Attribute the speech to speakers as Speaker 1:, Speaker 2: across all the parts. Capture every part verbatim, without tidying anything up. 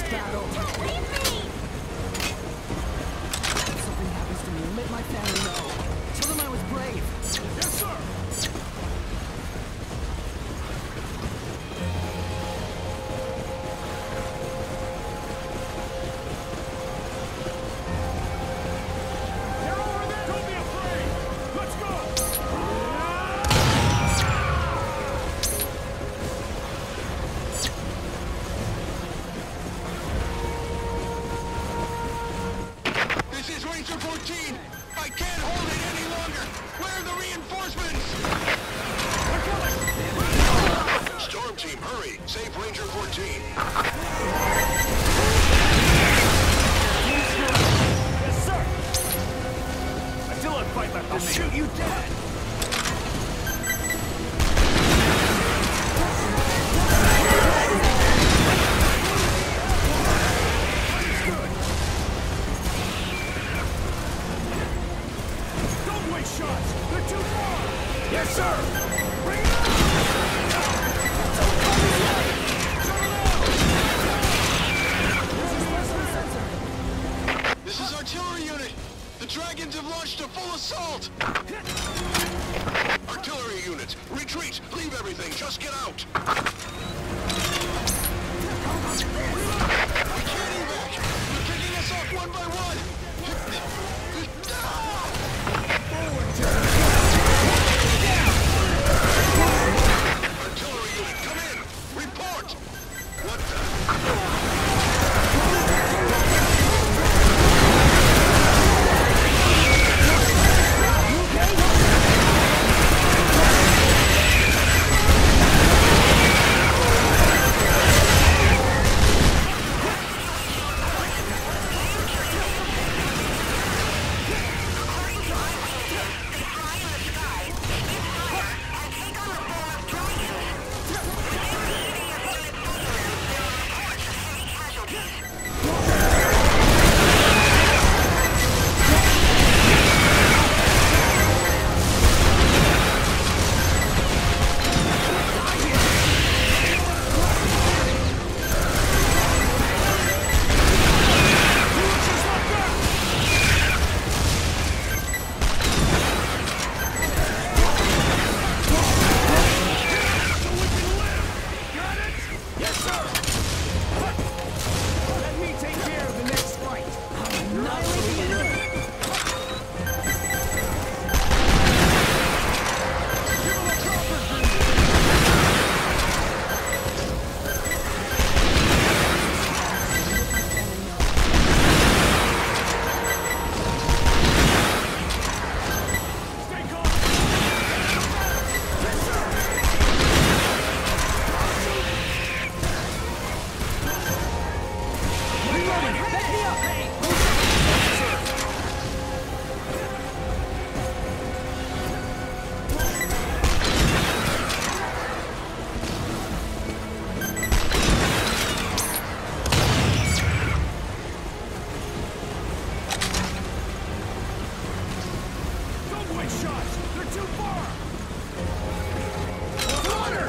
Speaker 1: battle.
Speaker 2: Don't leave me!
Speaker 1: If something happens to me, let my family know. Tell them I was brave.
Speaker 3: Yes, sir! They're over there! Don't be afraid! Let's go!
Speaker 4: This is Ranger fourteen! I can't hold it any longer! Where are the reinforcements? Storm team, hurry! Save Ranger fourteen!
Speaker 3: Yes, sir! I still have fight left in me.
Speaker 1: I'll shoot you dead.
Speaker 3: Don't waste shots! They're too far! Yes, sir! Bring it on!
Speaker 4: This is artillery unit! The Dragons have launched a full assault! Artillery units, retreat! Leave everything, just get out! We can't evac! They're picking us off one by one! Artillery unit, come in! Report! What the...
Speaker 1: Let me take care of the next fight. Annihilate the enemy.
Speaker 3: Stay calm! Yes, sir!
Speaker 1: Reloading. Back me up. Hey.
Speaker 3: Don't waste shots! They're too far! Water!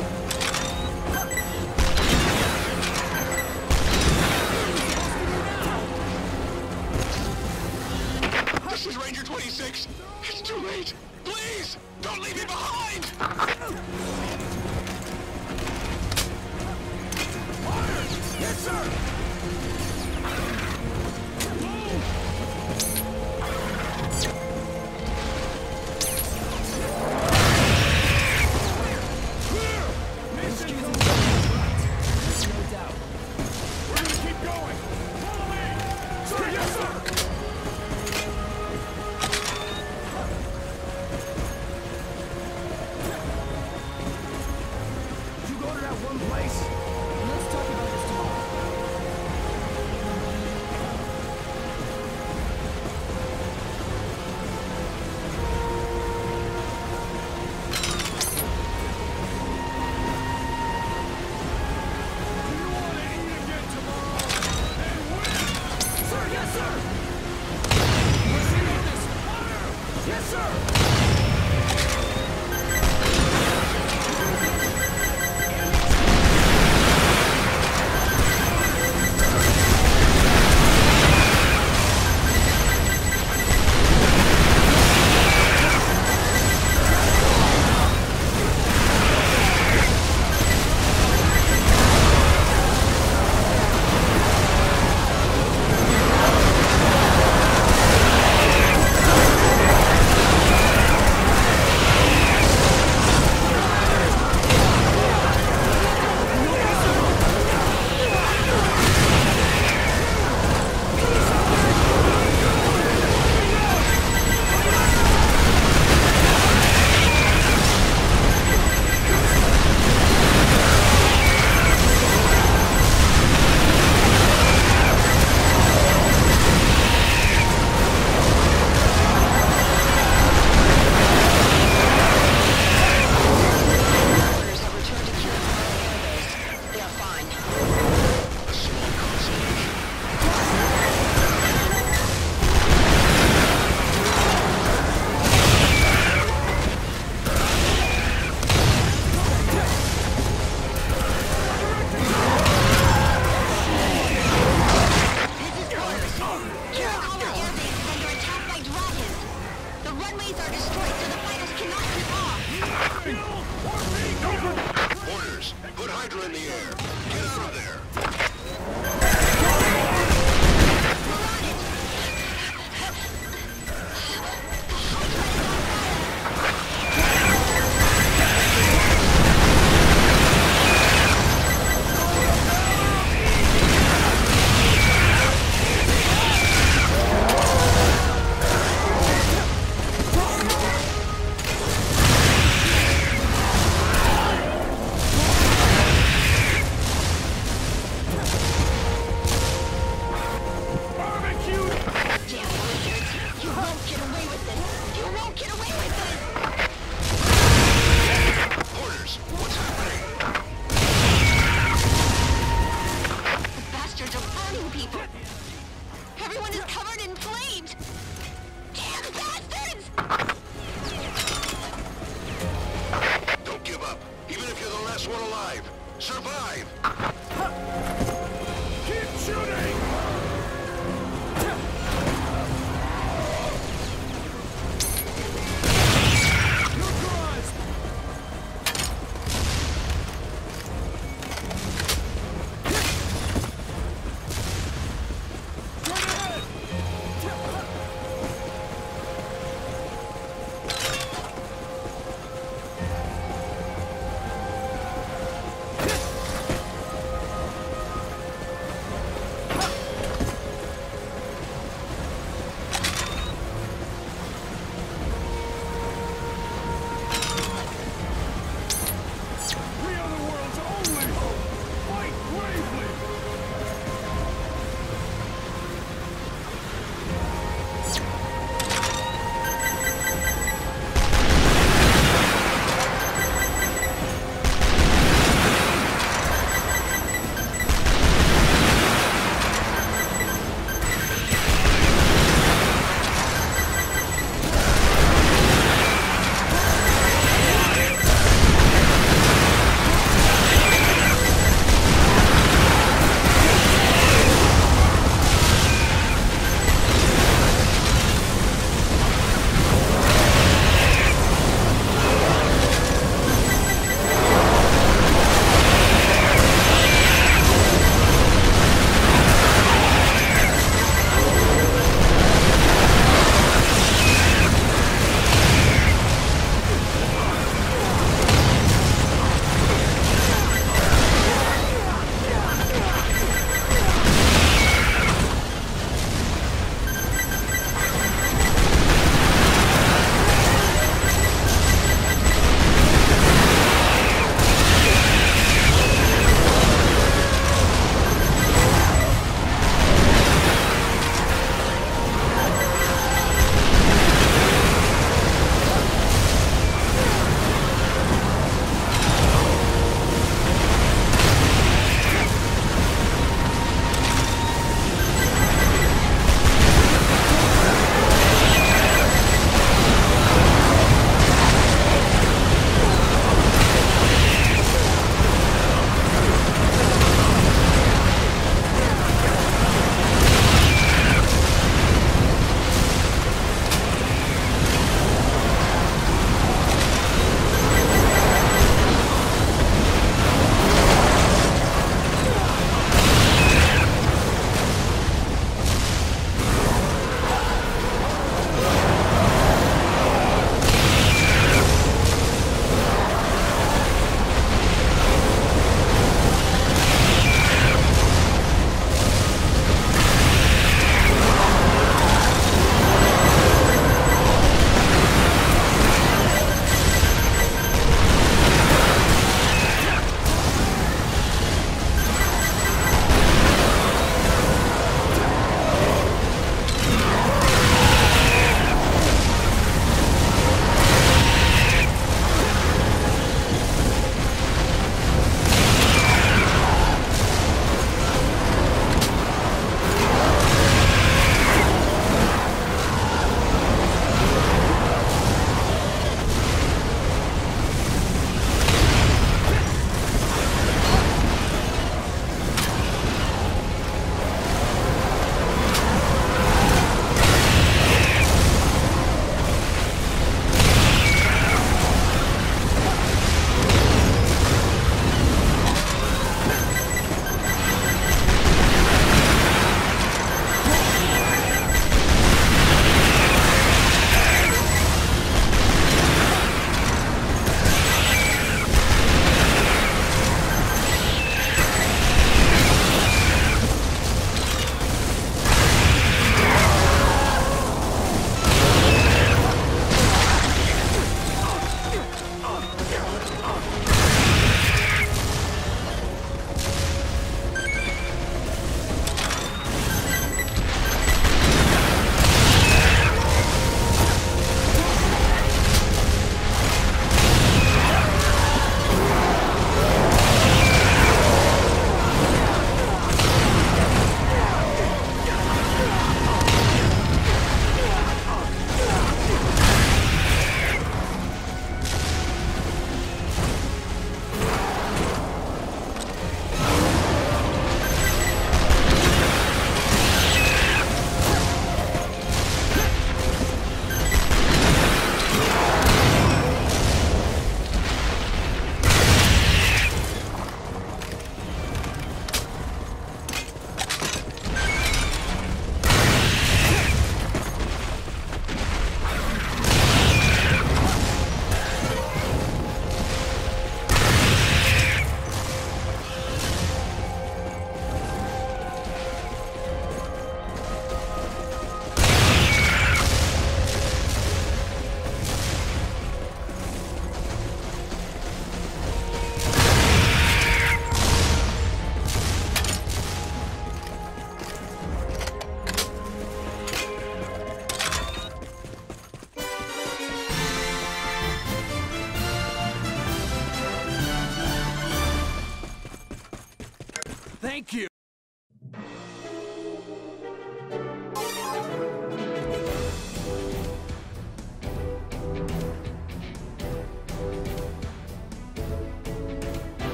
Speaker 4: This is Ranger twenty-six! It's too late! Please! Don't leave me behind!
Speaker 3: Yes, sir! Clear! Mission
Speaker 1: Excuse me.
Speaker 3: complete!
Speaker 1: There's no doubt.
Speaker 3: We're gonna keep going! Follow me! Sir, yes, sir!
Speaker 1: Did you go to that one place? Let's talk about this tomorrow.
Speaker 3: Do you want to eat again tomorrow? And win!
Speaker 1: Sir, yes, sir. Yes, sir.
Speaker 4: Orders. Put Hydra in the air. Get out of there.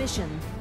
Speaker 2: position.